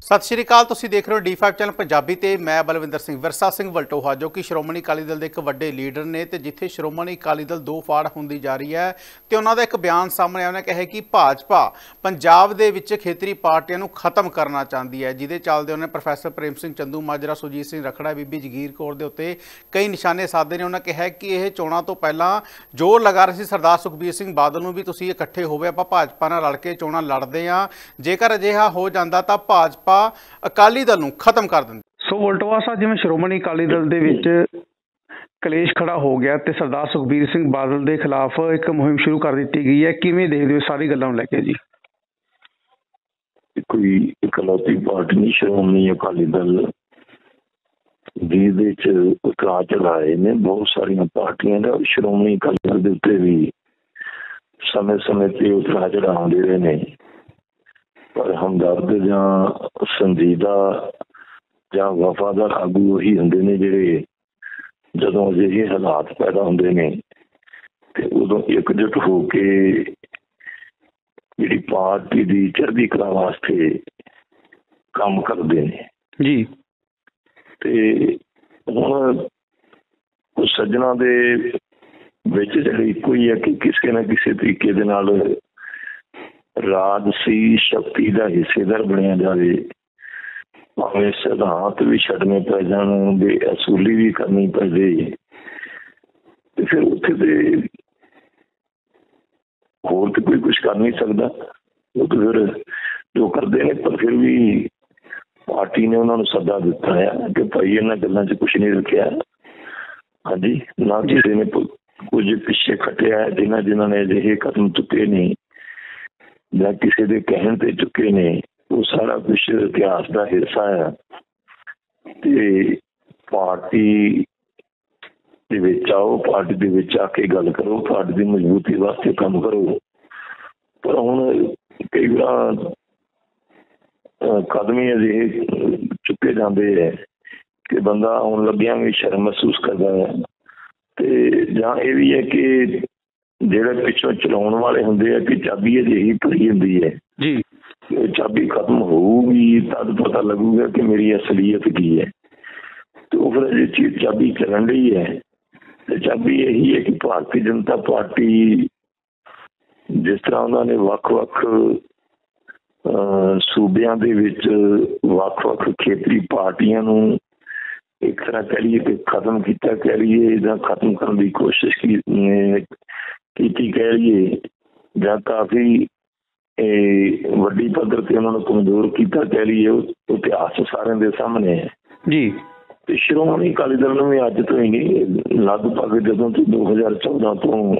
ਸਤਿ ਸ਼੍ਰੀ ਅਕਾਲ। ਤੁਸੀਂ ਦੇਖ ਰਹੇ ਹੋ D5 ਚੈਨਲ ਪੰਜਾਬੀ ਤੇ ਮੈਂ ਬਲਵਿੰਦਰ ਸਿੰਘ ਵਿਰਸਾ ਸਿੰਘ ਵਲਟੋਹਾ, ਜੋ ਕਿ ਸ਼੍ਰੋਮਣੀ ਅਕਾਲੀ ਦਲ ਦੇ ਇੱਕ ਵੱਡੇ ਲੀਡਰ ਨੇ ਤੇ ਜਿੱਥੇ ਸ਼੍ਰੋਮਣੀ ਅਕਾਲੀ ਦਲ ਦੋ ਫਾੜ ਹੁੰਦੀ ਜਾ ਰਹੀ ਹੈ ਤੇ ਉਹਨਾਂ ਦਾ ਇੱਕ ਬਿਆਨ ਸਾਹਮਣੇ ਆਇਆ। ਉਹਨੇ ਕਿਹਾ ਕਿ ਭਾਜਪਾ ਪੰਜਾਬ ਦੇ ਵਿੱਚ ਖੇਤਰੀ ਪਾਰਟੀਆਂ ਨੂੰ ਖਤਮ ਕਰਨਾ ਚਾਹੁੰਦੀ ਹੈ, ਜਿਹਦੇ ਚੱਲਦੇ ਉਹਨੇ ਪ੍ਰੋਫੈਸਰ ਪ੍ਰੇਮ ਸਿੰਘ ਚੰਦੂ ਮਾਜਰਾ, ਸੁਰਜੀਤ ਸਿੰਘ ਰਖੜਾ, ਬੀਬੀ ਜਗੀਰ ਕੌਰ ਦੇ ਉੱਤੇ ਕਈ ਨਿਸ਼ਾਨੇ ਸਾਧੇ ਨੇ। ਉਹਨਾਂ ਕਿਹਾ ਕਿ ਇਹ ਚੋਣਾਂ ਤੋਂ ਪਹਿਲਾਂ ਜ਼ੋਰ ਲਗਾ ਰਹੇ ਸੀ ਸਰਦਾਰ ਸੁਖਬੀਰ ਸਿੰਘ ਬਾਦਲ ਨੂੰ ਵੀ ਤੁਸੀਂ ਇਕੱਠੇ ਹੋਵੇ, ਆਪਾਂ ਭਾਜਪਾ ਨਾਲ ਰਲ ਕੇ ਚੋਣਾਂ ਲੜਦੇ ਹਾਂ। ਜੇਕਰ ਅਜਿਹਾ ਹੋ ਜਾਂਦਾ ਤਾਂ ਭਾਜਪਾ ਅਕਾਲੀ ਦਲ ਨੂੰ ਖਤਮ ਕਰ ਦਿੰਦੇ। ਸੋ ਵਲਟੋਹਾ ਸਾਹਿਬ, ਜਿਵੇਂ ਸ਼੍ਰੋਮਣੀ ਅਕਾਲੀ ਦਲ ਦੇ ਵਿੱਚ ਕਲੇਸ਼ ਖੜਾ ਹੋ ਗਿਆ ਤੇ ਸਰਦਾਰ ਸੁਖਬੀਰ ਸਿੰਘ ਬਾਦਲ ਦੇ ਖਿਲਾਫ ਇੱਕ ਮੁਹਿੰਮ ਸ਼ੁਰੂ ਕਰ ਦਿੱਤੀ ਗਈ ਹੈ, ਕਿਵੇਂ ਦੇਖਦੇ ਹੋ ਸਾਰੀ ਗੱਲਾਂ ਨੂੰ ਲੈ ਕੇ ਜੀ? ਕੋਈ ਇਕਲੌਤੀ ਪਾਰਟੀ ਨਹੀਂ ਸ਼੍ਰੋਮਣੀ ਅਕਾਲੀ ਦਲ, ਜਿਹਦੇ ਚ ਉਤਰਾਅ ਚੜ੍ਹਾਏ ਨੇ ਬਹੁਤ ਸਾਰੀਆਂ ਪਾਰਟੀਆਂ ਦਾ। ਸ਼੍ਰੋਮਣੀ ਅਕਾਲੀ ਦਲ ਦੇ ਉੱਤੇ ਵੀ ਸਮੇਂ ਸਮੇਂ ਤੇ ਉਤਰਾਅ ਚੜ੍ਹਾਅ ਆਉਂਦੇ ਰਹੇ ਨੇ, ਪਰ ਹਮਦਰਦ ਜਾਂ ਸੰਜੀਦਾ ਜਾਂ ਵਫਾਦਾਰ ਆਗੂ ਉਹੀ ਹੁੰਦੇ ਨੇ ਜਿਹੜੇ ਜਦੋਂ ਅਜਿਹੇ ਹਾਲਾਤ ਪੈਦਾ ਹੁੰਦੇ ਨੇ ਤੇ ਉਦੋਂ ਇਕਜੁੱਟ ਹੋ ਕੇ ਜਿਹੜੀ ਪਾਰਟੀ ਦੀ ਚੜ੍ਹਦੀ ਕਲਾ ਵਾਸਤੇ ਕੰਮ ਕਰਦੇ ਨੇ ਜੀ। ਤੇ ਹੁਣ ਸੱਜਣਾ ਦੇ ਵਿੱਚ ਜਿਹੜੀ ਇੱਕੋ ਹੀ ਹੈ ਕਿ ਕਿਸੇ ਨਾ ਕਿਸੇ ਤਰੀਕੇ ਦੇ ਨਾਲ ਰਾਜਸੀ ਸ਼ਕਤੀ ਦਾ ਹਿੱਸੇਦਾਰ ਬਣਿਆ ਜਾਵੇ, ਭਾਵੇਂ ਸਿਧਾਂਤ ਵੀ ਛੱਡਣੇ ਪੈ ਜਾਣ, ਦੇ ਅਸੂਲੀ ਵੀ ਕਰਨੀ ਪੈ ਜਾਏ, ਤੇ ਫਿਰ ਉੱਥੇ ਤੇ ਹੋਰ ਤੇ ਕੋਈ ਕੁਛ ਕਰ ਨਹੀਂ ਸਕਦਾ। ਉਹ ਤਾਂ ਫਿਰ ਜੋ ਕਰਦੇ ਨੇ, ਪਰ ਫਿਰ ਵੀ ਪਾਰਟੀ ਨੇ ਉਹਨਾਂ ਨੂੰ ਸੱਦਾ ਦਿੱਤਾ ਹੈ ਕਿ ਭਾਈ ਇਹਨਾਂ ਗੱਲਾਂ 'ਚ ਕੁਛ ਨਹੀਂ ਰੱਖਿਆ। ਹਾਂਜੀ, ਨਾ ਕਿਸੇ ਨੇ ਕੁਝ ਪਿੱਛੇ ਖੱਟਿਆ, ਜਿਨ੍ਹਾਂ ਨੇ ਅਜਿਹੇ ਕਦਮ ਚੁੱਕੇ ਨੇ ਜਾਂ ਕਿਸੇ ਦੇ ਕਹਿਣ ਤੇ ਚੁੱਕੇ ਨੇ, ਉਹ ਸਾਰਾ ਕੁਛ ਇਤਿਹਾਸ ਦਾ ਹਿੱਸਾ ਹੈ। ਤੇ ਪਾਰਟੀ ਦੇ ਵਿੱਚ ਆਓ, ਪਾਰਟੀ ਦੇ ਵਿੱਚ ਆ ਕੇ ਗੱਲ ਕਰੋ, ਪਾਰਟੀ ਦੀ ਮਜ਼ਬੂਤੀ ਵਾਸਤੇ ਕੰਮ ਕਰੋ। ਪਰ ਹੁਣ ਕਈ ਵਾਰ ਕਦਮ ਹੀ ਅਜਿਹੇ ਚੁੱਕੇ ਜਾਂਦੇ ਹੈ ਕਿ ਬੰਦਾ ਆਉਣ ਲੱਗਿਆ ਵੀ ਸ਼ਰਮ ਮਹਿਸੂਸ ਕਰਦਾ ਹੈ। ਤੇ ਜਾਂ ਇਹ ਵੀ ਹੈ ਕਿ ਜਿਹੜੇ ਪਿੱਛੋਂ ਚਲਾਉਣ ਵਾਲੇ ਹੁੰਦੇ ਆ ਕਿ ਚਾਬੀ ਅਜਿਹੀ ਭਰੀ ਹੁੰਦੀ ਹੈ ਜੀ, ਚਾਬੀ ਖਤਮ ਹੋਊਗੀ ਤਦ ਪਤਾ ਲੱਗੂਗਾ ਕਿ ਮੇਰੀ ਅਸਲੀਅਤ ਕੀ ਹੈ। ਤੇ ਉਹ ਫਿਰ ਇਹ ਚੀਜ਼ ਚਾਬੀ ਚੱਲਣ ਰਹੀ ਹੈ। ਤੇ ਚਾਬੀ ਇਹੀ ਹੈ ਕਿ ਭਾਰਤੀ ਜਨਤਾ ਪਾਰਟੀ ਜਿਸ ਤਰ੍ਹਾਂ ਉਹਨਾਂ ਨੇ ਵੱਖ-ਵੱਖ ਸੂਬਿਆਂ ਦੇ ਵਿੱਚ ਵੱਖ-ਵੱਖ ਖੇਤਰੀ ਪਾਰਟੀਆਂ ਨੂੰ ਇੱਕ ਤਰ੍ਹਾਂ ਕਹਿ ਲਈਏ ਕਿ ਖਤਮ ਕੀਤਾ ਕਹਿ ਲਈਏ, ਜਾਂ ਖਤਮ ਕਰਨ ਦੀ ਕੋਸ਼ਿਸ਼ ਕੀਤੀ ਕਹਿ ਲਈਏ, ਜਾਂ ਕਾਫੀ ਵੱਡੀ ਪੱਧਰ ਤੇ ਉਹਨਾਂ ਨੂੰ ਕਮਜ਼ੋਰ ਕੀਤਾ ਕਹਿ ਲਈਏ, ਉਹ ਇਤਿਹਾਸ ਸਾਰਿਆਂ ਦੇ ਸਾਹਮਣੇ ਹੈ ਜੀ। ਤੇ ਸ਼੍ਰੋਮਣੀ ਅਕਾਲੀ ਦਲ ਨੂੰ ਵੀ ਅੱਜ ਤੋਂ ਹੀ ਨਹੀਂ, ਲਗਭਗ ਜਦੋਂ ਤੋਂ 2014 ਤੋਂ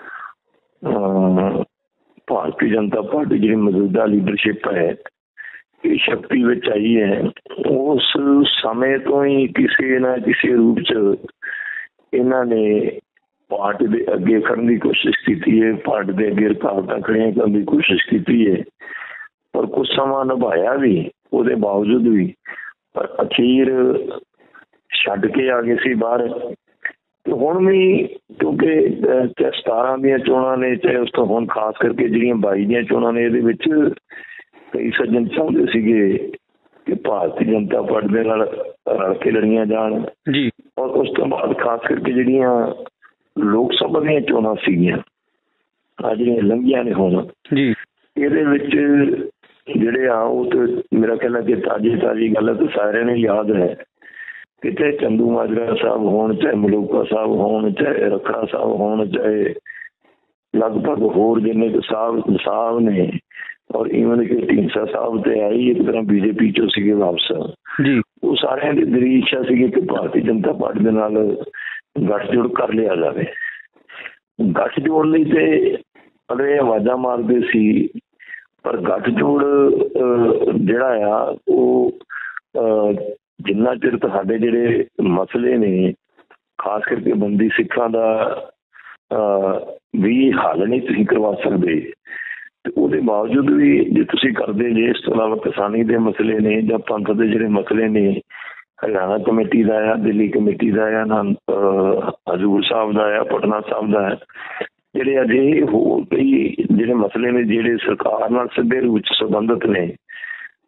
ਭਾਰਤੀ ਜਨਤਾ ਪਾਰਟੀ ਜਿਹੜੀ ਮੌਜੂਦਾ ਲੀਡਰਸ਼ਿਪ ਹੈ ਇਹ ਸ਼ਕਤੀ ਵਿੱਚ ਆਈ ਹੈ, ਉਸ ਸਮੇਂ ਤੋਂ ਹੀ ਕਿਸੇ ਨਾ ਕਿਸੇ ਰੂਪ 'ਚ ਇਹਨਾਂ ਨੇ ਪਾਰਟੀ ਦੇ ਅੱਗੇ ਖੜਨ ਦੀ ਕੋਸ਼ਿਸ਼ ਕੀਤੀ ਹੈ, ਪਾਰਟੀ ਦੇ ਅੱਗੇ ਰੁਕਾਵਟਾਂ ਖੜੀਆਂ ਕਰਨ ਦੀ ਕੋਸ਼ਿਸ਼ ਕੀਤੀ ਹੈ, ਪਰ ਕੁਝ ਸਮਾਂ ਨਿਭਾਇਆ ਵੀ ਉਹਦੇ ਬਾਵਜੂਦ ਵੀ, ਪਰ ਅਖੀਰ ਛੱਡ ਕੇ ਆ ਗਏ ਸੀ ਬਾਹਰ। ਤੇ ਹੁਣ ਵੀ ਕਿਉਂਕਿ 17 ਦੀਆਂ ਚੋਣਾਂ ਨੇ, ਚਾਹੇ ਉਸ ਤੋਂ ਹੁਣ ਖਾਸ ਕਰਕੇ ਜਿਹੜੀਆਂ 22 ਦੀਆਂ ਚੋਣਾਂ ਨੇ, ਇਹਦੇ ਵਿੱਚ ਕਈ ਸੱਜਣ ਚਾਹੁੰਦੇ ਸੀਗੇ ਕਿ ਭਾਰਤੀ ਜਨਤਾ ਪਾਰਟੀ ਦੇ ਨਾਲ ਰਲ ਕੇ ਲੜੀਆਂ ਜਾਣ ਜੀ। ਔਰ ਉਸ ਤੋਂ ਬਾਅਦ ਖਾਸ ਕਰਕੇ ਜਿਹੜੀਆਂ ਲੋਕ ਸਭਾ ਦੀਆਂ ਚੋਣਾਂ ਸੀਗੀਆਂ ਅੱਜ ਜਿਹੜੀਆਂ ਲੰਘੀਆਂ ਨੇ ਹੁਣ ਜੀ, ਇਹਦੇ ਵਿੱਚ ਜਿਹੜੇ ਆ ਉਹ ਤੇ ਮੇਰਾ ਕਹਿਣਾ ਕਿ ਤਾਜ਼ੀ ਗੱਲ ਹੈ ਤੇ ਸਾਰਿਆਂ ਨੂੰ ਯਾਦ ਹੈ ਕਿ ਚਾਹੇ ਚੰਦੂ ਮਾਜਰਾ ਸਾਹਿਬ ਹੋਣ, ਚਾਹੇ ਮਲੂਕਾ ਸਾਹਿਬ ਹੋਣ, ਚਾਹੇ ਰਖੜਾ ਸਾਹਿਬ ਹੋਣ, ਚਾਹੇ ਲਗਭਗ ਹੋਰ ਜਿੰਨੇ ਕੁ ਸਾਹਿਬ ਨੇ, ਔਰ ਈਵਨ ਕਿ ਢੀਂਡਸਾ ਸਾਹਿਬ ਤੇ ਆਈ ਇੱਕ ਤਰ੍ਹਾਂ BJP ਚੋਂ ਸੀਗੇ ਵਾਪਸ ਜੀ, ਉਹ ਸਾਰਿਆਂ ਦੀ ਦਿਲੀ ਇੱਛਾ ਸੀਗੀ ਕਿ ਭਾਰਤੀ ਜਨਤਾ ਪਾਰਟੀ ਦੇ ਨਾਲ ਗੱਠਜੋੜ ਕਰ ਲਿਆ ਜਾਵੇ। ਗੱਠਜੋੜ ਲਈ ਤੇ ਅਗਲੇ ਆਵਾਜ਼ਾਂ ਮਾਰਦੇ ਸੀ, ਪਰ ਗੱਠਜੋੜ ਜਿਹੜਾ ਆ ਉਹ ਜਿੰਨਾ ਚਿਰ ਤੁਹਾਡੇ ਜਿਹੜੇ ਮਸਲੇ ਨੇ, ਖਾਸ ਕਰਕੇ ਬੰਦੀ ਸਿੱਖਾਂ ਦਾ ਵੀ ਹੱਲ ਨਹੀਂ ਤੁਸੀਂ ਕਰਵਾ ਸਕਦੇ, ਤੇ ਉਹਦੇ ਬਾਵਜੂਦ ਵੀ ਜੇ ਤੁਸੀਂ ਕਰਦੇ ਜੇ, ਇਸ ਤੋਂ ਇਲਾਵਾ ਕਿਸਾਨੀ ਦੇ ਮਸਲੇ ਨੇ ਜਾਂ ਪੰਥ ਦੇ ਜਿਹੜੇ ਮਸਲੇ ਨੇ, ਹਰਿਆਣਾ ਕਮੇਟੀ ਦਾ ਆ, ਦਿੱਲੀ ਕਮੇਟੀ ਦਾ ਆ, ਹਜ਼ੂਰ ਸਾਹਿਬ ਦਾ ਆ, ਪਟਨਾ ਸਾਹਿਬ ਦਾ ਹੈ, ਜਿਹੜੇ ਅਜਿਹੇ ਹੋਰ ਕਈ ਜਿਹੜੇ ਮਸਲੇ ਨੇ ਜਿਹੜੇ ਸਰਕਾਰ ਨਾਲ ਸਿੱਧੇ ਰੂਪ 'ਚ ਸੰਬੰਧਿਤ ਨੇ,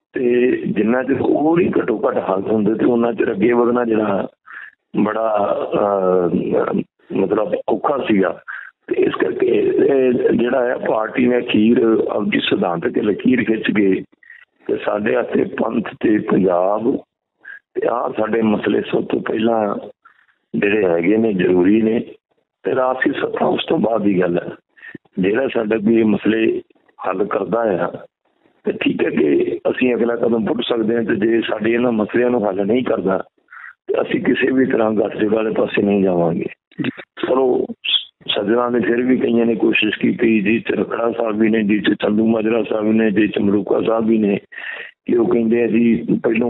ਤੇ ਜਿੰਨਾ ਚਿਰ ਉਹ ਨਹੀਂ ਘੱਟੋ ਘੱਟ ਹੱਲ ਹੁੰਦੇ ਤੇ ਉਹਨਾਂ ਚਿਰ ਅੱਗੇ ਵਧਣਾ ਜਿਹੜਾ ਬੜਾ ਮਤਲਬ ਔਖਾ ਸੀਗਾ। ਤੇ ਇਸ ਕਰਕੇ ਜਿਹੜਾ ਹੈ ਪਾਰਟੀ ਨੇ ਅਖੀਰ ਆਪਣੀ ਸਿਧਾਂਤ ਤੇ ਲਕੀਰ ਖਿੱਚ ਕੇ ਤੇ ਸਾਡੇ ਹੱਥੇ ਪੰਥ ਤੇ ਪੰਜਾਬ ਤੇ ਆਹ ਸਾਡੇ ਮਸਲੇ ਸਭ ਤੋਂ ਪਹਿਲਾਂ ਜਿਹੜੇ ਹੈਗੇ ਨੇ ਜ਼ਰੂਰੀ ਨੇ ਤੇ ਰਾਜਸੀ ਸੱਤਾ ਉਸ ਤੋਂ ਬਾਅਦ ਦੀ ਗੱਲ ਹੈ। ਜਿਹੜਾ ਸਾਡੇ ਵੀ ਮਸਲੇ ਹੱਲ ਕਰਦਾ ਆ ਤੇ ਠੀਕ ਹੈ ਕਿ ਅਸੀਂ ਅਗਲਾ ਕਦਮ ਪੁੱਟ ਸਕਦੇ ਹਾਂ। ਤੇ ਜੇ ਸਾਡੇ ਇਹਨਾਂ ਮਸਲਿਆਂ ਨੂੰ ਹੱਲ ਨਹੀਂ ਕਰਦਾ ਤੇ ਅਸੀਂ ਕਿਸੇ ਵੀ ਤਰ੍ਹਾਂ ਗੱਠਜੋੜ ਵਾਲੇ ਪਾਸੇ ਨਹੀਂ ਜਾਵਾਂਗੇ। ਚਲੋ ਸੱਜਣਾ ਨੇ ਫਿਰ ਵੀ ਕਈਆਂ ਨੇ ਕੋਸ਼ਿਸ਼ ਕੀਤੀ, ਜੀ ਚ ਰਖੜਾ ਸਾਹਿਬ ਵੀ ਨੇ, ਜੀ ਚ ਚੰਦੂ ਮਾਜਰਾ ਸਾਹਿਬ ਨੇ, ਜੀ ਚ ਮਲੂਕਾ ਸਾਹਿਬ ਵੀ ਨੇ, ਕਿ ਉਹ ਕਹਿੰਦੇ ਆ ਜੀ ਪਹਿਲੋਂ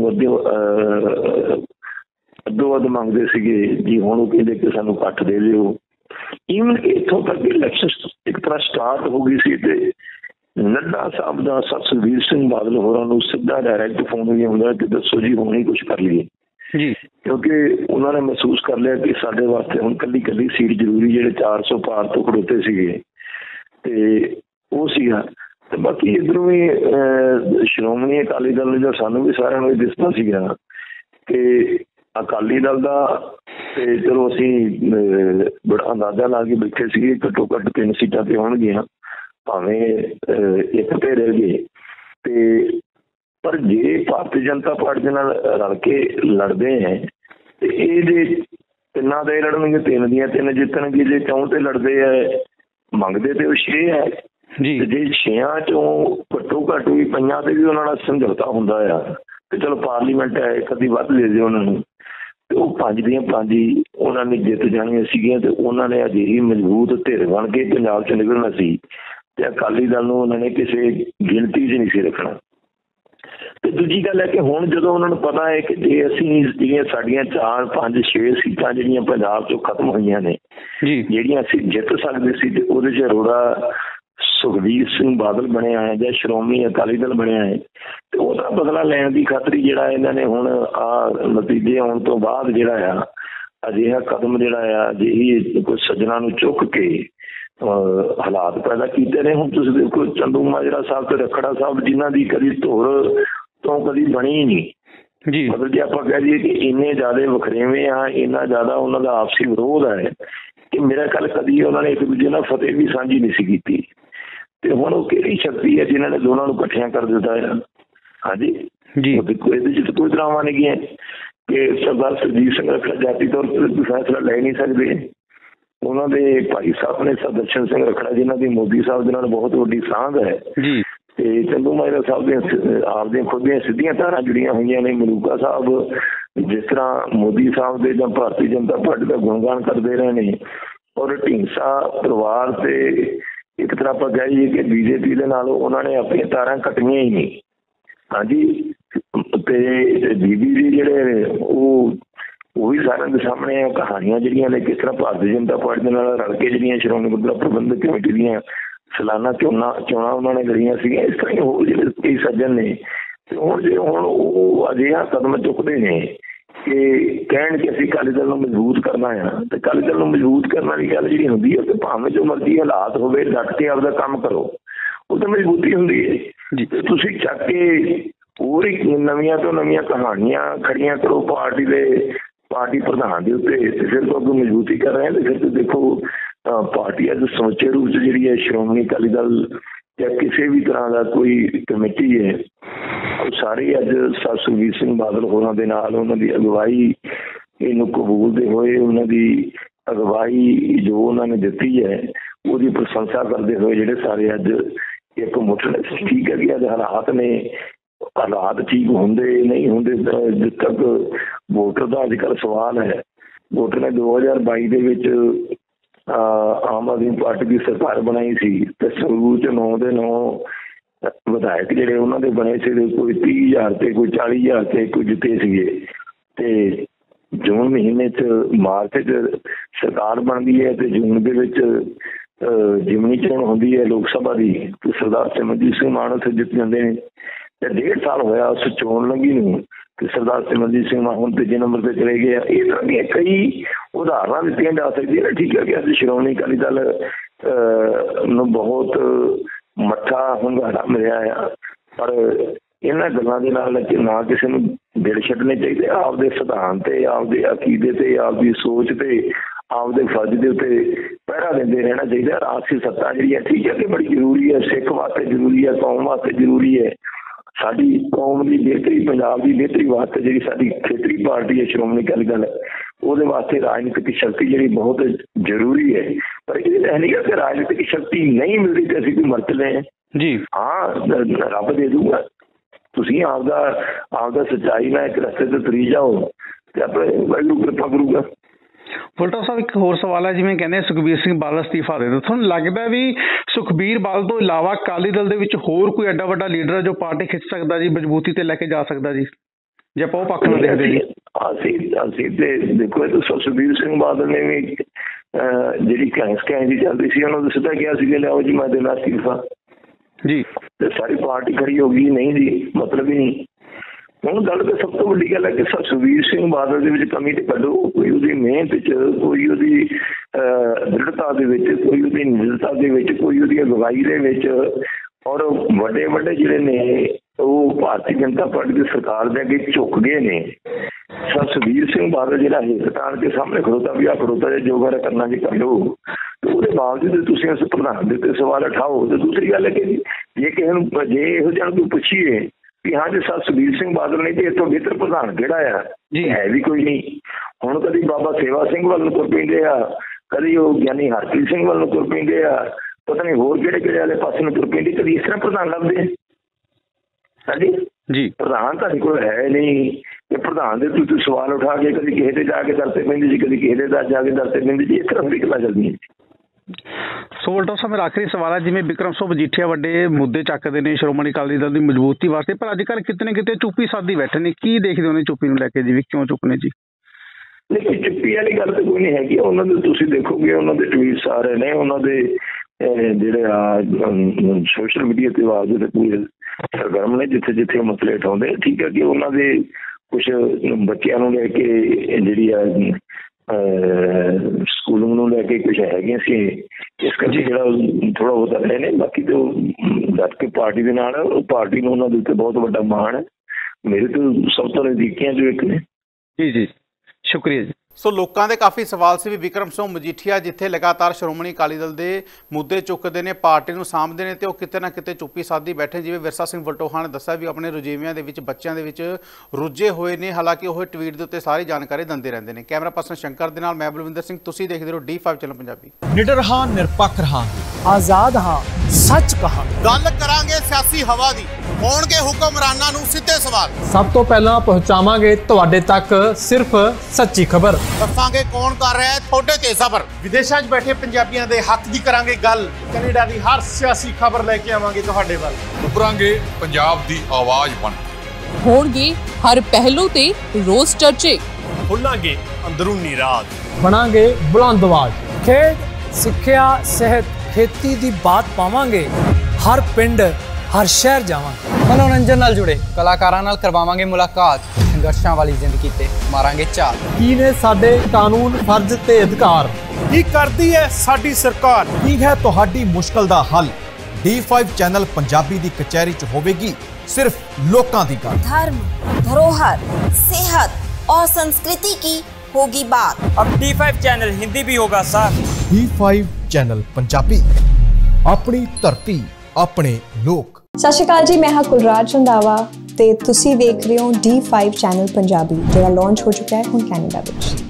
ਅੱਧੋ ਵੱਧ ਮੰਗਦੇ ਸੀਗੇ ਜੀ, ਹੁਣ ਉਹ ਕਹਿੰਦੇ ਕਿ ਸਾਨੂੰ ਘੱਟ ਦੇ ਦਿਓ। ਈਵਨ ਕਿ ਇੱਥੋਂ ਤੱਕ ਇਲੈਕਸ਼ਨ ਇੱਕ ਤਰ੍ਹਾਂ ਸਟਾਰਟ ਹੋ ਗਈ ਸੀ ਤੇ ਨੱਡਾ ਸਾਹਿਬ ਦਾ ਸੁਖਬੀਰ ਸਿੰਘ ਬਾਦਲ ਹੋਰਾਂ ਨੂੰ ਸਿੱਧਾ ਡਾਇਰੈਕਟ ਫੋਨ ਵੀ ਆਉਂਦਾ ਕਿ ਦੱਸੋ ਜੀ ਹੁਣ ਹੀ ਕੁਛ ਕਰ ਲਈਏ ਜੀ, ਕਿਉਂਕਿ ਉਹਨਾਂ ਨੇ ਮਹਿਸੂਸ ਕਰ ਲਿਆ ਕਿ ਸਾਡੇ ਵਾਸਤੇ ਹੁਣ ਕੱਲੀ ਸੀਟ ਜ਼ਰੂਰੀ। ਜਿਹੜੇ 400 ਪਾਰ ਤੋਂ ਖੜੋਤੇ ਸੀਗੇ ਤੇ ਉਹ ਸੀਗਾ। ਤੇ ਬਾਕੀ ਇੱਧਰੋਂ ਵੀ ਸ਼੍ਰੋਮਣੀ ਅਕਾਲੀ ਦਲ ਨੇ, ਜੋ ਸਾਨੂੰ ਵੀ ਸਾਰਿਆਂ ਨੂੰ ਦਿਸਦਾ ਸੀਗਾ ਕਿ ਅਕਾਲੀ ਦਲ ਦਾ ਤੇ ਚਲੋ ਅਸੀਂ ਬੜਾ ਅੰਦਾਜ਼ਾ ਲਾ ਕੇ ਬੈਠੇ ਸੀਗੇ ਘੱਟੋ ਘੱਟ 3 ਸੀਟਾਂ ਤੇ ਹੋਣਗੀਆਂ, ਭਾਵੇਂ ਇੱਕ ਤੇ ਰਹਿ ਗਏ। ਤੇ ਪਰ ਜੇ ਭਾਰਤੀ ਜਨਤਾ ਪਾਰਟੀ ਦੇ ਨਾਲ ਰਲ ਕੇ ਲੜਦੇ ਹੈ ਤੇ ਇਹਦੇ ਤਿੰਨਾਂ ਦੇ ਲੜਨਗੇ, 3 ਦੀਆਂ 3 ਜਿੱਤਣਗੇ। ਜੇ 4 ਤੇ ਲੜਦੇ ਹੈ, ਮੰਗਦੇ ਤੇ ਉਹ 6 ਹੈ ਜੀ। ਜੇ 6 ਚੋਂ ਘੱਟੋ ਘੱਟ ਵੀ 5 ਤੇ ਵੀ ਉਹਨਾਂ ਦਾ ਸਮਝੌਤਾ ਹੁੰਦਾ ਆ ਤੇ ਚਲੋ ਪਾਰਲੀਮੈਂਟ ਹੈ ਕਦੀ ਵੱਧ ਦੇ ਦਿਓ ਉਹਨਾਂ ਨੂੰ, ਤੇ ਉਹ 5 ਦੀਆਂ 5 ਹੀ ਉਹਨਾਂ ਨੇ ਜਿੱਤ ਜਾਣੀਆਂ ਸੀਗੀਆਂ। ਤੇ ਉਹਨਾਂ ਨੇ ਅਜਿਹੀ ਮਜ਼ਬੂਤ ਧਿਰ ਬਣ ਕੇ ਪੰਜਾਬ 'ਚ ਨਿਕਲਣਾ ਸੀ ਤੇ ਅਕਾਲੀ ਦਲ ਨੂੰ ਉਹਨਾਂ ਨੇ ਕਿਸੇ ਗਿਣਤੀ 'ਚ ਨਹੀਂ ਸੀ ਰੱਖਣਾ। ਤੇ ਦੂਜੀ ਗੱਲ ਹੈ ਕਿ ਹੁਣ ਜਦੋਂ ਉਹਨਾਂ ਨੂੰ ਪਤਾ ਹੈ ਕਿ ਜੇ ਅਸੀਂ ਜਿਹੜੀਆਂ ਸਾਡੀਆਂ 4, 5, 6 ਸੀਟਾਂ ਜਿਹੜੀਆਂ ਪੰਜਾਬ 'ਚੋਂ ਖਤਮ ਹੋਈਆਂ ਨੇ, ਜਿਹੜੀਆਂ ਅਸੀਂ ਜਿੱਤ ਸਕਦੇ ਸੀ, ਤੇ ਉਹਦੇ 'ਚ ਅਰੋੜਾ ਸੁਖਬੀਰ ਸਿੰਘ ਬਾਦਲ ਬਣਿਆ ਹੈ ਜਾਂ ਸ਼੍ਰੋਮਣੀ ਅਕਾਲੀ ਦਲ ਬਣਿਆ ਹੈ, ਤੇ ਉਹਦਾ ਬਦਲਾ ਲੈਣ ਦੀ ਖਾਤਰ ਜਿਹੜਾ ਇਹਨਾਂ ਨੇ ਹੁਣ ਆਹ ਨਤੀਜੇ ਆਉਣ ਤੋਂ ਬਾਅਦ ਜਿਹੜਾ ਆ ਅਜਿਹਾ ਕਦਮ ਜਿਹੜਾ ਆ ਜਿਹੀ ਕੋਈ ਸੱਜਣਾ ਨੂੰ ਚੁੱਕ ਕੇ ਹਾਲਾਤ ਪੈਦਾ ਕੀਤੇ ਨੇ। ਹੁਣ ਤੁਸੀਂ ਦੇਖੋ ਚੰਦੂ ਮਾਜਰਾ ਸਾਹਿਬ ਤੇ ਰਖੜਾ ਸਾਹਿਬ ਜਿਨ੍ਹਾਂ ਦੀ ਕਦੀ ਧੁਰ ਤੋਂ ਕਦੀ ਬਣੀ ਨਹੀਂ ਜੀ, ਮਤਲਬ ਜੇ ਆਪਾਂ ਕਹਿ ਦਈਏ ਕਿ ਇੰਨੇ ਜ਼ਿਆਦਾ ਵਖਰੇਵੇਂ ਆ, ਇੰਨਾ ਜ਼ਿਆਦਾ ਉਹਨਾਂ ਦਾ ਆਪਸੀ ਵਿਰੋਧ ਹੈ ਕਿ ਮੇਰਾ ਖਿਆਲ ਕਦੀ ਉਹਨਾਂ ਨੇ ਇੱਕ ਦੂਜੇ ਨਾਲ ਫਤਿਹ ਵੀ ਸਾਂਝੀ ਨਹੀਂ ਸੀ ਕੀਤੀ। ਤੇ ਹੁਣ ਉਹ ਕਿਹੜੀ ਸ਼ਕਤੀ ਹੈ ਜਿਨ੍ਹਾਂ ਨੇ ਦੋਨਾਂ ਨੂੰ ਇਕੱਠਿਆਂ ਕਰ ਦਿੱਤਾ ਹੈ? ਹਾਂਜੀ ਜੀ, ਇਹਦੇ 'ਚ ਕੋਈ ਡਰਾਮਾ ਨਹੀਂ ਹੈ ਕਿ ਸਰਦਾਰ ਸੁਰਜੀਤ ਸਿੰਘ ਰਖੜਾ ਜਾਤੀ ਤੌਰ ਤੇ ਫੈਸਲਾ ਲੈ ਨਹੀਂ ਸਕਦੇ। ਉਹਨਾਂ ਦੇ ਭਾਈ ਸਾਹਿਬ ਨੇ ਸਰਦਰਸ਼ਨ ਸਿੰਘ ਰਖੜਾ ਜਿਨ੍ਹਾਂ ਦੀ ਮੋਦੀ ਸਾਹਿਬ ਦੇ ਨਾਲ ਬਹੁਤ ਵੱਡੀ ਸਾਂਝ ਹੈ ਜੀ, ਤੇ ਚੰਦੂ ਮਾਜਰਾ ਸਾਹਿਬ ਦੀਆਂ ਆਪਦੀਆਂ ਖੁਦ ਦੀਆਂ ਸਿੱਧੀਆਂ ਤਾਰਾਂ ਜੁੜੀਆਂ ਹੋਈਆਂ ਨੇ। ਮਲੂਕਾ ਸਾਹਿਬ ਜਿਸ ਤਰ੍ਹਾਂ ਮੋਦੀ ਸਾਹਿਬ ਦੇ ਜਾਂ ਭਾਰਤੀ ਜਨਤਾ ਪਾਰਟੀ ਦਾ ਗੁਣਗਾਨ ਕਰਦੇ ਰਹੇ ਨੇ, ਔਰ ਢੀਂਡਸਾ ਪਰਿਵਾਰ ਤੇ ਇੱਕ ਤਰ੍ਹਾਂ ਆਪਾਂ ਕਹੀਏ ਕਿ ਬੀਜੇਪੀ ਦੇ ਨਾਲ ਉਹਨਾਂ ਨੇ ਆਪਣੀਆਂ ਤਾਰਾਂ ਕੱਟੀਆਂ ਹੀ ਨਹੀਂ। ਹਾਂਜੀ, ਤੇ ਬੀਬੀ ਜੀ ਜਿਹੜੇ ਉਹ ਵੀ ਸਾਰਿਆਂ ਦੇ ਸਾਹਮਣੇ ਆ ਕਹਾਣੀਆਂ ਜਿਹੜੀਆਂ ਨੇ ਕਿਸ ਤਰ੍ਹਾਂ ਭਾਰਤੀ ਜਨਤਾ ਪਾਰਟੀ ਦੇ ਨਾਲ ਰਲ ਕੇ ਜਿਹੜੀਆਂ ਸ਼੍ਰੋਮਣੀ ਗੁਰਦੁਆਰਾ ਪ੍ਰਬੰਧਕ ਕਮੇਟੀ ਦੀਆਂ ਸਾਲਾਨਾ ਚੋਣਾਂ ਉਹਨਾਂ ਨੇ ਲੜੀਆਂ ਸੀਗੀਆਂ। ਇਸ ਤਰ੍ਹਾਂ ਹੀ ਹੋਰ ਜਿਹੜੇ ਕਈ ਸੱਜਣ ਨੇ ਤੇ ਹੁਣ ਉਹ ਅਜਿਹਾ ਕਦਮ ਚੁੱਕਦੇ ਨੇ ਕਿ ਕਹਿਣ ਕਿ ਅਸੀਂ ਅਕਾਲੀ ਦਲ ਨੂੰ ਮਜ਼ਬੂਤ ਕਰਨਾ ਆ। ਤੇ ਅਕਾਲੀ ਦਲ ਨੂੰ ਮਜ਼ਬੂਤ ਕਰਨ ਵਾਲੀ ਗੱਲ ਜਿਹੜੀ ਹੁੰਦੀ ਹੈ ਕਿ ਭਾਵੇਂ ਜੋ ਮਰਜ਼ੀ ਹਾਲਾਤ ਹੋਵੇ ਡਟ ਕੇ ਆਪਦਾ ਕੰਮ ਕਰੋ, ਉਹ ਤਾਂ ਮਜ਼ਬੂਤੀ ਹੁੰਦੀ ਹੈ। ਤੇ ਤੁਸੀਂ ਚੱਕ ਕੇ ਹੋਰ ਹੀ ਨਵੀਆਂ ਤੋਂ ਨਵੀਆਂ ਕਹਾਣੀਆਂ ਖੜੀਆਂ ਕਰੋ ਪਾਰਟੀ ਪ੍ਰਧਾਨ ਦੇ ਉੱਤੇ, ਤੇ ਫਿਰ ਤੋਂ ਅੱਗੇ ਮਜ਼ਬੂਤੀ ਕਰ ਰਹੇ ਤੇ ਫਿਰ ਤੁਸੀਂ ਦੇਖੋ ਪਾਰਟੀ ਅੱਜ ਸਮੁੱਚੇ ਰੂਪ 'ਚ ਜਿਹੜੀ ਹੈ ਸ਼੍ਰੋਮਣੀ ਅਕਾਲੀ ਦਲ ਜਾਂ ਕਿਸੇ ਵੀ ਤਰ੍ਹਾਂ ਦਾ ਕੋਈ ਕਮੇਟੀ ਹੈ, ਉਹ ਸਾਰੇ ਅੱਜ ਸੁਖਬੀਰ ਸਿੰਘ ਬਾਦਲ ਹੋਰਾਂ ਦੇ ਨਾਲ ਉਹਨਾਂ ਦੀ ਅਗਵਾਈ ਇਹਨੂੰ ਕਬੂਲਦੇ ਹੋਏ ਉਹਨਾਂ ਦੀ ਅਗਵਾਈ ਜੋ ਉਹਨਾਂ ਨੇ ਦਿੱਤੀ ਹੈ ਉਹਦੀ ਪ੍ਰਸ਼ੰਸਾ ਕਰਦੇ ਹੋਏ ਜਿਹੜੇ ਸਾਰੇ ਅੱਜ ਇੱਕ ਮੁੱਠ ਨੇ। ਠੀਕ ਹੈ ਕਿ ਅੱਜ ਹਾਲਾਤ ਠੀਕ ਹੁੰਦੇ ਨਹੀਂ ਹੁੰਦੇ, ਜਿੱਦ ਤੱਕ ਵੋਟਰ ਦਾ ਅੱਜ ਕੱਲ੍ਹ ਸਵਾਲ ਹੈ। ਵੋਟਰ ਨੇ 2022 ਦੇ ਵਿੱਚ ਆਮ ਆਦਮੀ ਪਾਰਟੀ ਦੀ ਸਰਕਾਰ ਬਣਾਈ ਸੀ ਤੇ ਸੰਗਰੂਰ 'ਚ 9 ਦੇ 9 ਵਿਧਾਇਕ ਜਿਹੜੇ ਉਹਨਾਂ ਦੇ ਬਣੇ ਸੀ, ਕੋਈ 30,000 ਤੇ ਕੋਈ 40,000 ਤੇ ਕੋਈ ਜਿੱਤੇ ਸੀਗੇ। ਤੇ ਜੂਨ ਮਹੀਨੇ 'ਚ ਮਾਰਚ 'ਚ ਸਰਕਾਰ ਬਣਦੀ ਹੈ ਤੇ ਜੂਨ ਦੇ ਵਿੱਚ ਜਿਮਨੀ ਚੋਣ ਹੁੰਦੀ ਹੈ ਲੋਕ ਸਭਾ ਦੀ, ਤੇ ਸਰਦਾਰ ਸਿਮਰਜੀਤ ਸਿੰਘ ਮਾਨ ਉੱਥੇ ਜਿੱਤ ਜਾਂਦੇ ਨੇ। ਤੇ 1.5 ਸਾਲ ਹੋਇਆ ਉਸ ਚੋਣ ਲੱਗੀ ਨੂੰ ਤੇ ਸਰਦਾਰ ਸਿਮਰਜੀਤ ਸਿੰਘ ਮਾਨ ਹੁਣ 3 ਨੰਬਰ ਤੇ ਚਲੇ ਗਏ ਆ। ਇਸ ਤਰ੍ਹਾਂ ਦੀਆਂ ਕਈ ਉਦਾਹਰਨਾਂ ਦਿੱਤੀਆਂ ਜਾ ਸਕਦੀਆਂ। ਠੀਕ ਹੈ ਕਿ ਅੱਜ ਸ਼੍ਰੋਮਣੀ ਅਕਾਲੀ ਦਲ ਨੂੰ ਬਹੁਤ ਮੱਠਾ ਹੁੰਗਾਰਾ ਮਿਲਿਆ ਆ, ਪਰ ਇਹਨਾਂ ਗੱਲਾਂ ਦੇ ਨਾਲ ਨਾ ਕਿਸੇ ਨੂੰ ਦਿਲ ਛੱਡਣੇ ਚਾਹੀਦੇ। ਆਪਦੇ ਸਿਧਾਂਤ ਤੇ, ਆਪਦੇ ਅਕੀਦੇ ਤੇ, ਆਪਦੀ ਸੋਚ ਤੇ, ਆਪਦੇ ਫਰਜ਼ ਦੇ ਉੱਤੇ ਪਹਿਰਾ ਦਿੰਦੇ ਰਹਿਣਾ ਚਾਹੀਦਾ। ਰਾਜਸੀ ਸੱਤਾ ਜਿਹੜੀ ਹੈ ਠੀਕ ਹੈ ਕਿ ਬੜੀ ਜ਼ਰੂਰੀ ਹੈ, ਸਿੱਖ ਵਾਸਤੇ ਜ਼ਰੂਰੀ ਹੈ, ਕੌਮ ਵਾਸਤੇ ਜ਼ਰੂਰੀ ਹੈ। ਸਾਡੀ ਕੌਮ ਦੀ ਬਿਹਤਰੀ, ਪੰਜਾਬ ਦੀ ਬਿਹਤਰੀ ਵਾਸਤੇ ਜਿਹੜੀ ਸਾਡੀ ਖੇਤਰੀ ਪਾਰਟੀ ਹੈ ਸ਼੍ਰੋਮਣੀ ਅਕਾਲੀ ਦਲ, ਉਹਦੇ ਵਾਸਤੇ ਰਾਜਨੀਤਿਕ ਸ਼ਕਤੀ ਜਿਹੜੀ ਬਹੁਤ ਜ਼ਰੂਰੀ ਹੈ। ਪਰ ਇਹ ਤਾਂ ਨਹੀਂ ਕਿ ਰਾਜਨੀਤਿਕ ਸ਼ਕਤੀ ਨਹੀਂ ਮਿਲਦੀ ਤੇ ਅਸੀਂ ਕੋਈ ਮਰ ਚਲੇ ਹਾਂ ਜੀ। ਹਾਂ, ਰੱਬ ਦੇ ਦੂਗਾ। ਤੁਸੀਂ ਆਪਦਾ ਸੱਚਾਈ ਨਾਲ ਇੱਕ ਰਸਤੇ ਤੇ ਤੁਰੀ ਜਾਓ ਤੇ ਆਪਣੇ ਵਾਹਿਗੁਰੂ ਕਿਰਪਾ ਕਰੂਗਾ। ਵਲਟੋਹਾ ਸਾਹਿਬ, ਇੱਕ ਹੋਰ ਸਵਾਲ ਹੈ, ਜਿਵੇਂ ਕਹਿੰਦੇ ਸੁਖਬੀਰ ਸਿੰਘ ਬਾਦਲ ਅਸਤੀਫਾ ਦੇ ਦਿੱਤਾ, ਤੁਹਾਨੂੰ ਲੱਗਦਾ ਵੀ ਸੁਖਬੀਰ ਬਾਦਲ ਤੋਂ ਇਲਾਵਾ ਅਕਾਲੀ ਦਲ ਦੇ ਵਿੱਚ ਹੋਰ ਕੋਈ ਐਡਾ ਵੱਡਾ ਲੀਡਰ ਹੈ ਜੋ ਪਾਰਟੀ ਖਿੱਚ ਸਕਦਾ ਜੀ, ਮਜ਼ਬੂਤੀ ਤੇ ਲੈ ਕੇ ਜਾ ਸਕਦਾ ਜੀ, ਜੇ ਆਪਾਂ ਉਹ ਪੱਖ ਨਾਲ ਦੇਖਦੇ ਜੀ? ਅਸੀਂ ਤੇ ਦੇਖੋ, ਇਹ ਤਾਂ ਸੁਖਬੀਰ ਸਿੰਘ ਬਾਦਲ ਨੇ ਵੀ ਜਿਹੜੀ ਕਹਿਣ ਦੀ ਚੱਲਦੀ ਸੀ ਉਹਨਾਂ ਨੂੰ ਸਿੱਧਾ ਕਿਹਾ ਸੀ ਕਿ ਲਿਆਓ ਜੀ ਮੈਂ ਦੇਣਾ ਅਸਤੀਫਾ ਜੀ, ਤੇ ਸਾਰੀ ਪਾਰਟੀ ਖੜੀ ਹੋ ਗਈ। ਨਹੀਂ ਜੀ, ਮਤਲਬ ਹੀ ਨਹੀਂ। ਹੁਣ ਗੱਲ ਤਾਂ ਸਭ ਤੋਂ ਵੱਡੀ ਗੱਲ ਹੈ ਕਿ ਸੁਖਬੀਰ ਸਿੰਘ ਬਾਦਲ ਦੇ ਵਿੱਚ ਕਮੀ ਤੇ ਕੱਢੋ, ਕੋਈ ਉਹਦੀ ਮਿਹਨਤ 'ਚ, ਕੋਈ ਉਹਦੀ ਦ੍ਰਿੜਤਾ ਦੇ ਵਿੱਚ, ਕੋਈ ਉਹਦੀ ਨਿਰਤਾ ਦੇ ਵਿੱਚ, ਕੋਈ ਉਹਦੀ ਅਗਵਾਈ ਦੇ ਵਿੱਚ। ਔਰ ਵੱਡੇ ਜਿਹੜੇ ਨੇ ਉਹ ਭਾਰਤੀ ਜਨਤਾ ਪਾਰਟੀ ਦੀ ਸਰਕਾਰ ਦੇ ਅੱਗੇ ਝੁਕ ਗਏ ਨੇ। ਸੁਖਬੀਰ ਸਿੰਘ ਬਾਦਲ ਜਿਹੜਾ ਹਿੰਦੁਸਤਾਨ ਦੇ ਸਾਹਮਣੇ ਖੜੋਤਾ ਵੀ ਆ ਖੜੋਤਾ ਜੇ ਜੋ ਕਰਨਾ ਜੀ ਕਰ ਲਓ, ਤੇ ਉਹਦੇ ਬਾਵਜੂਦ ਤੁਸੀਂ ਉਸ ਪ੍ਰਧਾਨ ਦੇ ਉੱਤੇ ਸਵਾਲ ਉਠਾਓ। ਤੇ ਦੂਸਰੀ ਗੱਲ ਹੈ ਕਿ ਜੇ ਕਿਸੇ ਨੂੰ, ਜੇ ਇਹੋ ਜਿਹਾ ਕੋਈ ਪੁੱਛੀਏ ਕਿ ਹਾਂ ਜੀ ਸੁਖਬੀਰ ਸਿੰਘ ਬਾਦਲ ਨੇ ਤੇ ਇਸ ਤੋਂ ਬਿਹਤਰ ਪ੍ਰਧਾਨ ਕਿਹੜਾ ਆ, ਹੈ ਵੀ ਕੋਈ ਨਹੀਂ। ਹੁਣ ਕਦੀ ਬਾਬਾ ਸੇਵਾ ਸਿੰਘ ਵੱਲ ਨੂੰ ਤੁਰ ਪੈਂਦੇ ਆ, ਕਦੀ ਉਹ ਗਿਆਨੀ ਹਰਪ੍ਰੀਤ ਸਿੰਘ ਵੱਲ ਨੂੰ ਤੁਰ ਪੈਂਦੇ ਆ, ਪਤਾ ਨਹੀਂ ਹੋਰ ਕਿਹੜੇ ਵਾਲੇ ਪਾਸੇ ਨੂੰ ਤੁਰ ਪੈਂਦੇ, ਕਦੀ ਇਸ ਤਰ੍ਹਾਂ ਪ੍ਰਧਾਨ ਲੱਭਦੇ। ਹਾਂਜੀ ਜੀ, ਪ੍ਰਧਾਨ ਤੁਹਾਡੇ ਕੋਲ ਹੈ ਨਹੀਂ ਤੇ ਪ੍ਰਧਾਨ ਦੇ ਤੁਸੀਂ ਸਵਾਲ ਉਠਾ ਕੇ ਕਦੀ ਕਿਸੇ ਤੇ ਜਾ ਕੇ ਦਰ ਤੇ ਪੈਂਦੇ ਜੀ, ਕਦੀ ਕਿਸੇ ਦੇ ਜਾ ਕੇ ਦਰ ਤੇ ਪੈਂਦੇ ਜੀ, ਇਸ ਤਰ੍ਹਾਂ ਦੀ ਗੱਲਾਂ ਚੱਲਦੀਆਂ। ਸੋ ਵਲਟੋਹਾ ਸਾਹਿਬ, ਮੇਰਾ ਆਖਰੀ ਸਵਾਲ ਹੈ, ਜਿਵੇਂ ਬਿਕਰਮ ਸਿੰਘ ਮਜੀਠੀਆ ਵੱਡੇ ਮੁੱਦੇ ਚੱਕਦੇ ਨੇ ਸ਼੍ਰੋਮਣੀ ਅਕਾਲੀ ਦਲ ਦੀ ਮਜ਼ਬੂਤੀ ਵਾਸਤੇ, ਪਰ ਅੱਜ ਕੱਲ੍ਹ ਕਿਤੇ ਨਾ ਕਿਤੇ ਚੁੱਪੀ ਸਾਦੀ ਬੈਠੇ ਨੇ, ਕੀ ਦੇਖਦੇ ਹੋ ਨੇ ਚੁੱਪੀ ਨੂੰ ਲੈ ਕੇ ਜੀ, ਵੀ ਕਿਉਂ ਚੁੱਪ ਨੇ ਜੀ? ਨਹੀਂ, ਚੁੱਪੀ ਵਾਲੀ ਗੱਲ ਤਾਂ ਕੋਈ ਨਹੀਂ ਹੈਗੀ। ਉਹਨਾਂ ਦੇ ਤੁਸੀਂ ਦੇਖੋਗੇ ਉਹਨਾਂ ਦੇ ਟਵੀਟਸ ਆ ਰਹੇ ਨੇ, ਉਹਨਾਂ ਦੇ ਜਿਹੜੇ ਆ ਸੋਸ਼ਲ ਮੀਡੀਆ ਤੇ ਆਵਾਜ਼ ਦੇ ਪੂਰੇ ਸਰਗਰਮ ਨੇ, ਜਿੱਥੇ ਮਸਲੇ ਉਠਾਉਂਦੇ। ਠੀਕ ਹੈ ਕਿ ਉਹਨਾਂ ਦੇ ਕੁਛ ਬੱਚਿਆਂ ਨੂੰ ਲੈ ਕੇ ਜਿਹੜੀ ਆ ਸਕੂਲਿੰਗ ਨੂੰ ਲੈ ਕੇ ਕੁਛ ਹੈਗੀਆਂ ਸੀ, ਇਸ ਕਰਕੇ ਜਿਹੜਾ ਥੋੜਾ ਬਹੁਤਾ ਰਹੇ ਨੇ। ਬਾਕੀ ਤਾਂ ਡਟ ਕੇ ਪਾਰਟੀ ਦੇ ਨਾਲ, ਪਾਰਟੀ ਨੂੰ ਉਹਨਾਂ ਦੇ ਉੱਤੇ ਬਹੁਤ ਵੱਡਾ ਮਾਣ ਹੈ। ਮੇਰੇ ਤੋਂ ਸਭ ਤੋਂ ਨਜ਼ਦੀਕੀਆਂ ਜੋ ਇੱਕ ਨੇ। ਜੀ, ਸ਼ੁਕਰੀਆ ਜੀ। ਸੋ ਲੋਕਾਂ ਦੇ ਕਾਫੀ ਸਵਾਲ ਸੀ ਵੀ ਬਿਕਰਮ ਸਿੰਘ ਮਜੀਠੀਆ ਜਿੱਥੇ ਲਗਾਤਾਰ ਸ਼੍ਰੋਮਣੀ ਅਕਾਲੀ ਦਲ ਦੇ ਮੁੱਦੇ ਚੁੱਕਦੇ ਨੇ, ਪਾਰਟੀ ਨੂੰ ਸਾਂਭਦੇ ਨੇ, ਤੇ ਉਹ ਕਿਤੇ ਨਾ ਕਿਤੇ ਚੁੱਪੀ ਸਾਦੀ ਬੈਠੇ। ਜਿਵੇਂ ਵਿਰਸਾ ਸਿੰਘ ਵਲਟੋਹਾ ਨੇ ਦੱਸਿਆ ਵੀ ਆਪਣੇ ਰੁਝੇਵਿਆਂ ਦੇ ਵਿੱਚ, ਬੱਚਿਆਂ ਦੇ ਵਿੱਚ ਰੁੱਝੇ ਹੋਏ ਨੇ। ਹਾਲਾਂਕਿ ਉਹ ਟਵੀਟ ਦੇ ਉੱਤੇ ਸਾਰੀ ਜਾਣਕਾਰੀ ਦਿੰਦੇ ਰਹਿੰਦੇ ਨੇ। ਕੈਮਰਾ ਪਰਸਨ ਸ਼ੰਕਰ ਦੇ ਨਾਲ ਮੈਂ ਬਲਵਿੰਦਰ ਸਿੰਘ, ਤੁਸੀਂ ਦੇਖਦੇ ਰਹੋ D5 ਚੈਨਲ ਪੰਜਾਬੀ। ਨਿਡਰ ਹਾਂ, ਨਿਰਪੱਖ ਰਹਾਂਗੇ, ਆਜ਼ਾਦ ਹਾਂ, ਸੱਚ ਕਹਾਂਗੇ। ਗੱਲ ਕਰਾਂਗੇ ਸਿਆਸੀ ਹਵਾ ਦੀ, ਹੋਣਗੇ ਹੁਕਮਰਾਨਾਂ ਨੂੰ ਸਿੱਧੇ ਸਵਾਲ। ਸਭ ਤੋਂ ਪਹਿਲਾਂ ਪਹੁੰਚਾਵਾਂਗੇ ਤੁਹਾਡੇ ਤੱਕ ਸਿਰਫ ਸੱਚੀ ਖਬਰ। ਦੱਸਾਂਗੇ ਕੌਣ ਕਰ ਰਿਹਾ ਹੈ ਤੁਹਾਡੇ ਤੇ ਸਬਰ। ਵਿਦੇਸ਼ਾਂ 'ਚ ਬੈਠੇ ਪੰਜਾਬੀਆਂ ਦੇ ਹੱਕ ਦੀ ਕਰਾਂਗੇ ਗੱਲ। ਕੈਨੇਡਾ ਦੀ ਹਰ ਸਿਆਸੀ ਖਬਰ ਲੈ ਕੇ ਆਵਾਂਗੇ ਤੁਹਾਡੇ ਵੱਲ। ਉਭਰਾਂਗੇ ਪੰਜਾਬ ਦੀ ਆਵਾਜ਼ ਬਣ ਕੇ। ਹੋਣਗੇ ਹਰ ਪਹਿਲੂ ਤੇ ਰੋਜ਼ ਚਰਚੇ। ਖੋਲਾਂਗੇ ਅੰਦਰੂਨੀ ਰਾਜ। ਬਣਾਂਗੇ ਬੁਲੰਦ ਆਵਾਜ਼। ਖੇਡ, ਸਿੱਖਿਆ, ਸਿਹਤ, ਖੇਤੀ ਦੀ ਬਾਤ ਪਾਵਾਂਗੇ। ਹਰ ਪਿੰਡ, ਹਰ ਸ਼ਹਿਰ ਜਾਵਾਂਗੇ। ਮਨੋਰੰਜਨ ਨਾਲ ਜੁੜੇ ਕਲਾਕਾਰਾਂ ਨਾਲ ਕਰਵਾਵਾਂਗੇ ਮੁਲਾਕਾਤ। ਸੰਘਰਸ਼ਾਂ ਵਾਲੀ ਜ਼ਿੰਦਗੀ ਤੇ ਮਾਰਾਂਗੇ ਝਾਤ। ਕੀ ਨੇ ਸਾਡੇ ਕਾਨੂੰਨ, ਫਰਜ਼ ਤੇ ਅਧਿਕਾਰ? ਕੀ ਕਰਦੀ ਹੈ ਸਾਡੀ ਸਰਕਾਰ? ਕੀ ਹੈ ਤੁਹਾਡੀ ਮੁਸ਼ਕਲ ਦਾ ਹੱਲ? D5 ਚੈਨਲ ਪੰਜਾਬੀ ਦੀ ਕਚਹਿਰੀ 'ਚ ਹੋਵੇਗੀ सिर्फ लोकां दी गल। धर्म, धरोहर, सेहत और संस्कृति की होगी बात। अब D5 चैनल हिंदी भी होगा सर। D5 चैनल पंजाबी, अपनी धरती, अपने लोक। सत श्री अकाल जी, मैं हाँ कुलराज रंधावा ते तुसी देख रहे हो D5 चैनल पंजाबी, जो लॉन्च हो चुका है हुण कैनेडा विच।